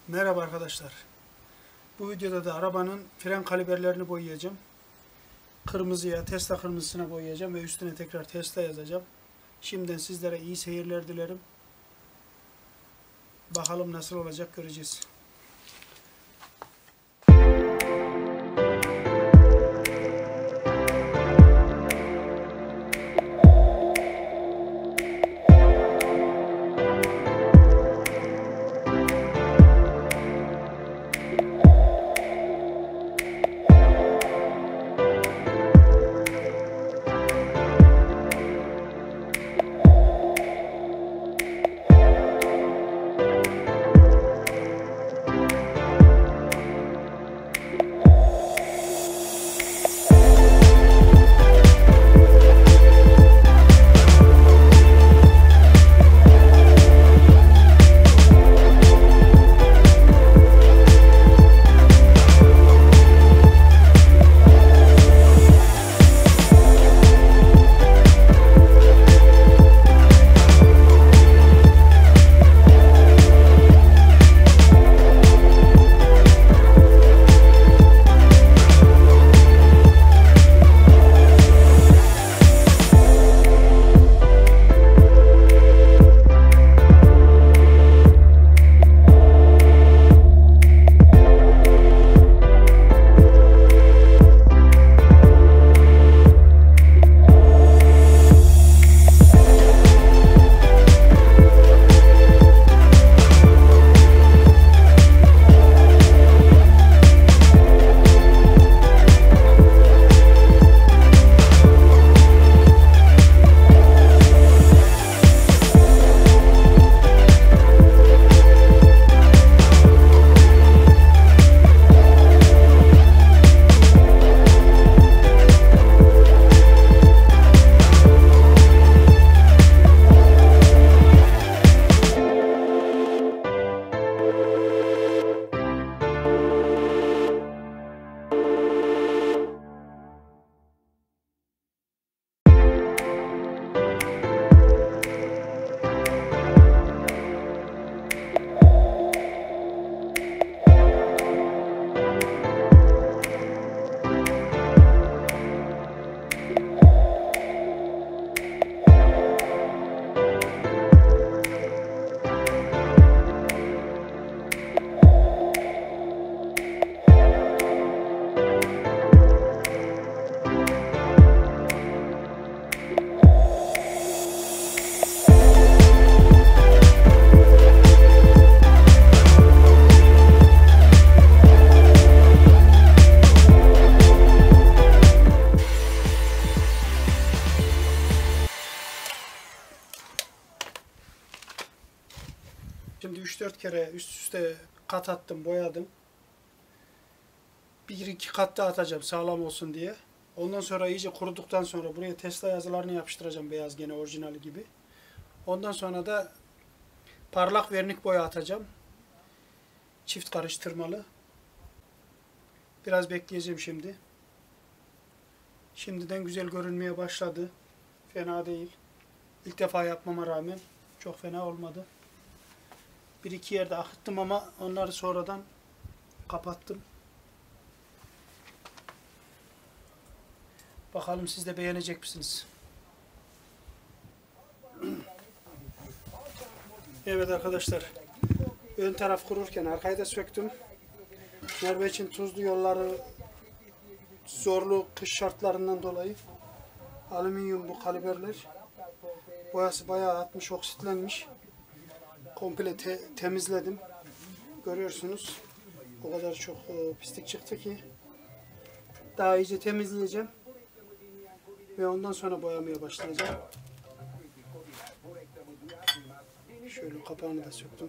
Merhaba arkadaşlar. Bu videoda da arabanın fren kaliberlerini boyayacağım. Kırmızıya, Tesla kırmızısına boyayacağım ve üstüne tekrar Tesla yazacağım. Şimdiden sizlere iyi seyirler dilerim. Bakalım nasıl olacak, göreceğiz. Şimdi 3-4 kere üst üste kat attım, boyadım. 1-2 kat daha atacağım sağlam olsun diye. Ondan sonra iyice kuruduktan sonra buraya Tesla yazılarını yapıştıracağım, beyaz, gene orijinali gibi. Ondan sonra da parlak vernik boya atacağım. Çift karıştırmalı. Biraz bekleyeceğim şimdi. Şimdiden güzel görünmeye başladı. Fena değil. İlk defa yapmama rağmen çok fena olmadı. 1-2 yerde akıttım ama onları sonradan kapattım. Bakalım siz de beğenecek misiniz? Evet arkadaşlar. Ön taraf kururken arkayı da söktüm. Norveç'in tuzlu yolları, zorlu kış şartlarından dolayı alüminyum bu kaliberler. Boyası bayağı atmış, oksitlenmiş. Komple temizledim. Görüyorsunuz. O kadar çok pislik çıktı ki. Daha iyice temizleyeceğim. Ve ondan sonra boyamaya başlayacağım. Şöyle kapağını da söktüm.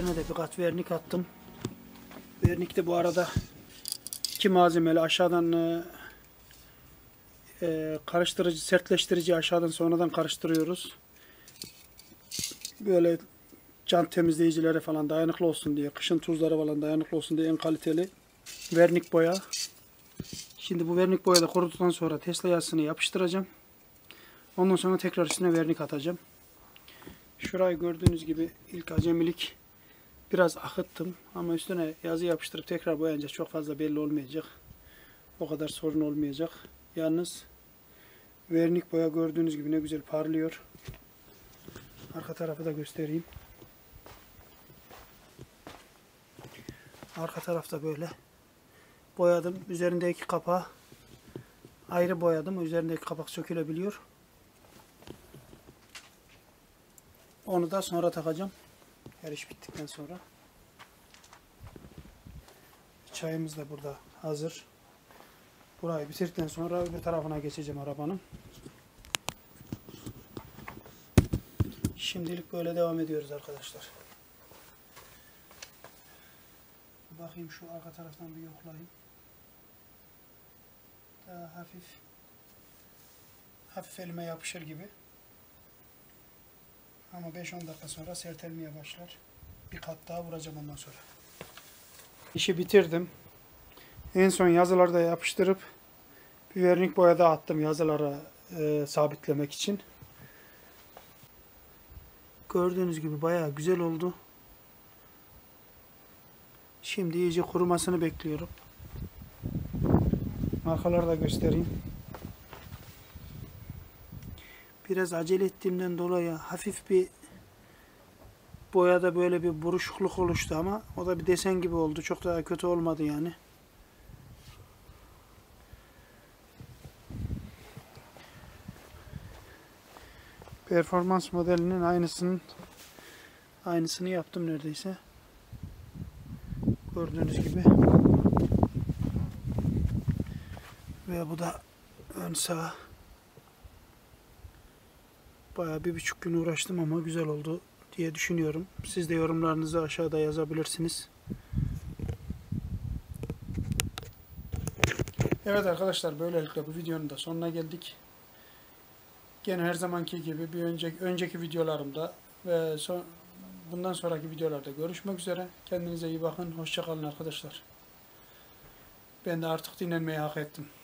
Üstüne de bir kat vernik attım. Vernik de bu arada 2 malzemeli. Aşağıdan karıştırıcı, sertleştirici aşağıdan sonradan karıştırıyoruz. Böyle can temizleyicilere falan dayanıklı olsun diye, kışın tuzlara falan dayanıklı olsun diye en kaliteli vernik boya. Şimdi bu vernik boyada kuruduktan sonra Tesla yazısını yapıştıracağım. Ondan sonra tekrar üstüne vernik atacağım. Şurayı gördüğünüz gibi ilk acemilik biraz akıttım ama üstüne yazı yapıştırıp tekrar boyanınca çok fazla belli olmayacak. O kadar sorun olmayacak. Yalnız vernik boya gördüğünüz gibi ne güzel parlıyor. Arka tarafı da göstereyim. Arka tarafta böyle boyadım. Üzerindeki kapağı ayrı boyadım. Üzerindeki kapak sökülebiliyor. Onu da sonra takacağım. Her iş bittikten sonra. Çayımız da burada hazır. Burayı bitirdikten sonra öbür tarafına geçeceğim arabanın. Şimdilik böyle devam ediyoruz arkadaşlar. Bakayım şu arka taraftan bir yoklayayım. Daha hafif elime yapışır gibi. Ama 5-10 dakika sonra sertelmeye başlar. Bir kat daha vuracağım ondan sonra. İşi bitirdim. En son yazıları da yapıştırıp bir vernik boya da attım yazılara sabitlemek için. Gördüğünüz gibi bayağı güzel oldu. Şimdi iyice kurumasını bekliyorum. Markaları da göstereyim. Biraz acele ettiğimden dolayı hafif bir boyada böyle bir buruşukluk oluştu ama o da bir desen gibi oldu. Çok daha kötü olmadı yani. Performans modelinin aynısını yaptım neredeyse. Gördüğünüz gibi. Ve bu da ön sağ. Bayağı 1,5 gün uğraştım ama güzel oldu diye düşünüyorum. Siz de yorumlarınızı aşağıda yazabilirsiniz. Evet arkadaşlar, böylelikle bu videonun da sonuna geldik. Gene her zamanki gibi bir önceki videolarımda ve bundan sonraki videolarda görüşmek üzere. Kendinize iyi bakın. Hoşça kalın arkadaşlar. Ben de artık dinlenmeyi hak ettim.